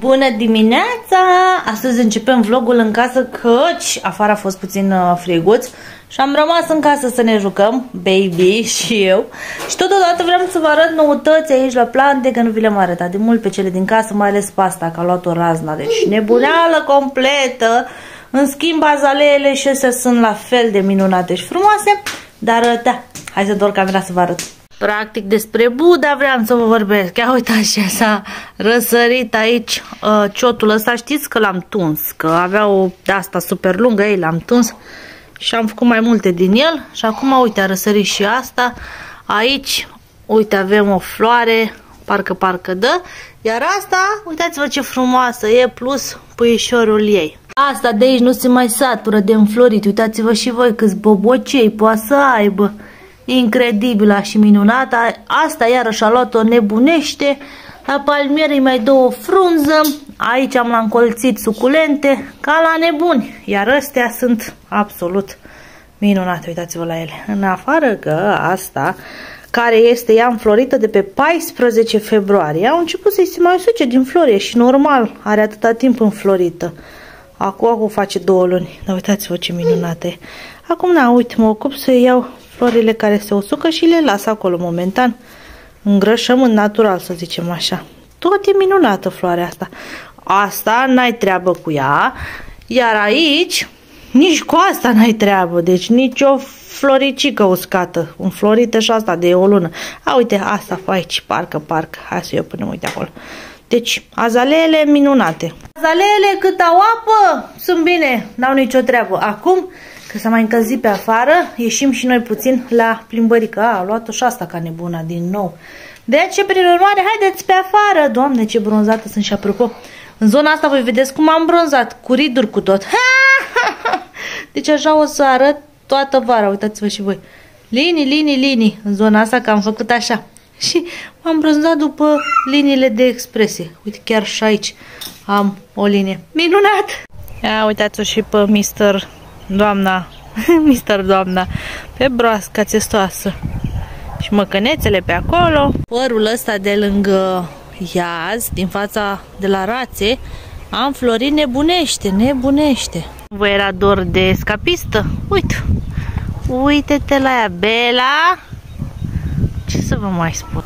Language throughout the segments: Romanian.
Bună dimineața! Astăzi începem vlogul în casă, căci afară a fost puțin friguț și am rămas în casă să ne jucăm, baby și eu. Și totodată vreau să vă arăt noutăți aici la plante, că nu vi le-am arătat de mult pe cele din casă, mai ales pe asta, că a luat o razna, deci nebuneală completă. În schimb, azaleele și astea sunt la fel de minunate și frumoase, dar da, hai să dor camera să vă arăt. Practic despre Buddha vreau să vă vorbesc. Ia uitați ce s-a răsărit aici ciotul ăsta. Știți că l-am tuns, că avea o de asta super lungă, ei l-am tuns și am făcut mai multe din el. Și acum uite, a răsărit și asta. Aici, uite, avem o floare, parcă dă. Iar asta, uitați-vă ce frumoasă e, plus puișorul ei. Asta de aici nu se mai satură de înflorit. Uitați-vă și voi câți bobocei poate să aibă. Incredibilă și minunată. Asta iarăși a luat-o nebunește. La palmiere îi mai dă o frunză. Aici am încolțit suculente ca la nebuni. Iar astea sunt absolut minunate. Uitați-vă la ele. În afară că asta, care este ea înflorită de pe 14 februarie, au început să-i se mai usuce din flori. Și normal, are atâta timp înflorită. Acum face 2 luni. Dar uitați-vă ce minunată e. Acum, na, uite, mă ocup să iau florile care se usucă și le las acolo momentan. Îngrășământ natural, să zicem așa. Tot e minunată floarea asta. Asta n-ai treabă cu ea. Iar aici, nici cu asta n-ai treabă. Deci nici o floricică uscată. Înflorită și asta de o lună. A, uite, asta aici, parcă. Hai să eu punem, uite acolo. Deci, azaleele minunate. Azaleele cât au apă, sunt bine, n-au nicio treabă. Acum, că s-a mai încălzit pe afară, ieșim și noi puțin la plimbărică. A luat-o și asta ca nebuna din nou. Deci, prin urmare, haideți pe afară. Doamne, ce bronzată sunt și apropo. În zona asta voi vedeți cum am bronzat, cu riduri cu tot. Deci așa o să arăt toată vara, uitați-vă și voi. Linii în zona asta, că am făcut așa. Și m-am bronzat după liniile de expresie. Uite, chiar și aici am o linie. Minunat! Ia uitați-o și pe Doamna, pe broasca țestoasă. Și măcănețele pe acolo. Părul ăsta de lângă iaz, din fața de la rațe, am florit nebunește. Vă era dor de escapistă? Uite-te la ea, Bela. Ce să vă mai spun?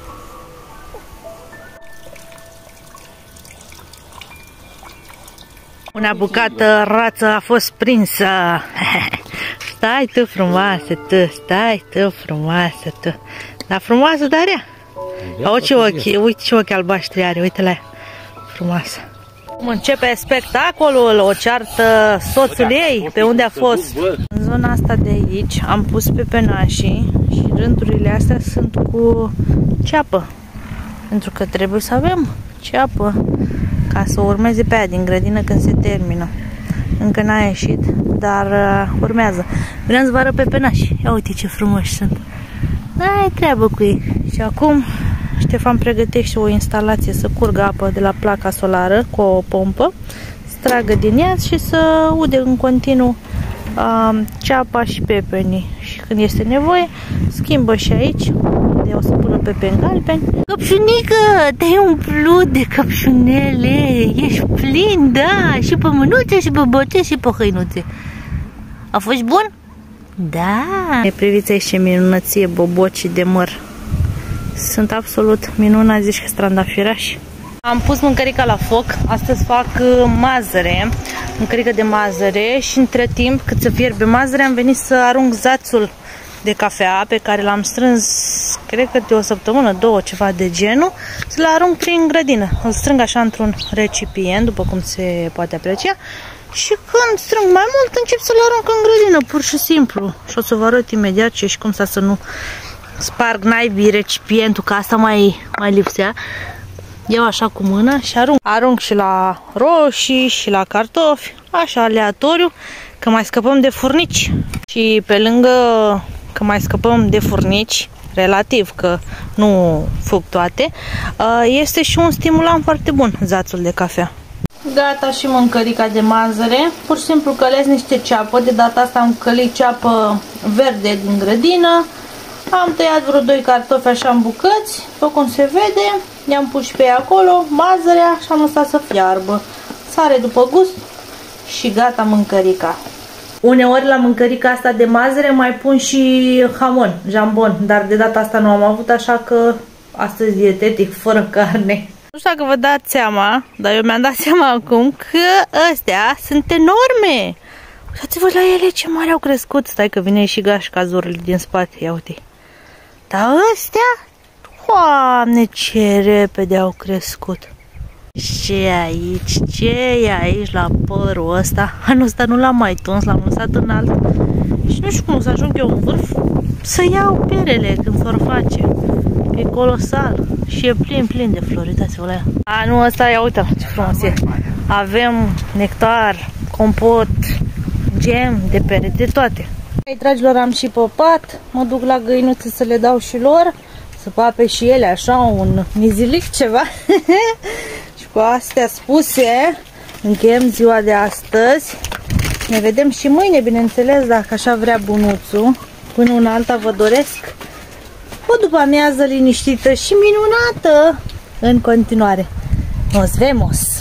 Una bucată rață a fost prinsă. Stai tu frumoasă tu. Dar frumoasă, Daria? Uite ce ochi albaștri are, uite la ea. Frumoasă. Începe spectacolul, o ceartă soțul ei, pe unde a fost. În zona asta de aici am pus pepenașii și rândurile astea sunt cu ceapă. Pentru că trebuie să avem ceapă ca să urmeze pe aia din grădină când se termină. Încă n-a ieșit, dar urmează. Vreau să vă arăt pepenași. Ia uite ce frumoși sunt. Ai treabă cu ei. Și acum Ștefan pregătește o instalație să curgă apă de la placa solară cu o pompă, să tragă din ea și să ude în continuu ceapa și pepenii. Și când este nevoie, schimbă și aici, unde o să pună pepeni galbeni. Căpșunică, te-ai umplut de căpșunele, ești plin, da, și pe mânuțe, și pe boce, și pe hăinuțe. A fost bun? Da. Priviți aici ce minunăție bobocii de măr. Sunt absolut minunați, zici că strandafirași. Am pus mâncărica la foc, astăzi fac mazăre, mâncărică de mazăre și între timp, cât să fierbe mazăre, am venit să arunc zațul de cafea pe care l-am strâns, cred că de o săptămână, 2, ceva de genul, să-l arunc prin grădină. Îl strâng așa într-un recipient, după cum se poate aprecia, și când strâng mai mult, încep să-l arunc în grădină, pur și simplu. Și o să vă arăt imediat ce și cum să nu sparg naibii recipientul, că asta mai lipsea. Iau așa cu mâna și arunc și la roșii și la cartofi, așa aleatoriu, că mai scăpăm de furnici. Și pe lângă că mai scăpăm de furnici, relativ, că nu fug toate, este și un stimulant foarte bun, zațul de cafea. Gata și mâncărica de mazăre. Pur și simplu călesc niște ceapă. De data asta am călit ceapă verde din grădină. Am tăiat vreo 2 cartofi așa în bucăți, după cum se vede, i-am pus și pe acolo, mazărea și am lăsat să fiarbă. Sare după gust și gata mâncărica. Uneori la mâncărica asta de mazăre mai pun și hamon, jambon, dar de data asta nu am avut, așa că astăzi dietetic, fără carne. Nu știu dacă vă dați seama, dar eu mi-am dat seama acum că astea sunt enorme. Uitați-vă la ele ce mari au crescut. Stai că vine și gașca zorului din spate, ia uite. Dar astea, Doamne, ce repede au crescut. Ce e aici la părul ăsta? Anul ăsta nu l-am mai tuns, l-am lăsat înalt. Și nu știu cum o să ajung eu în vârf să iau perele când s-or face. E colosal și e plin de flori, uitați-vă la ea. Anul ăsta, ia uite ce frumos e. Avem nectar, compot, gem de pere, de toate. Ei, dragilor, am și păpat, mă duc la găinuțe să le dau și lor, să pape și ele așa un mizilic ceva. Și cu astea spuse, încheiem ziua de astăzi. Ne vedem și mâine, bineînțeles, dacă așa vrea bunuțul. Până una alta vă doresc o după amiază liniștită și minunată în continuare. Nos vemos!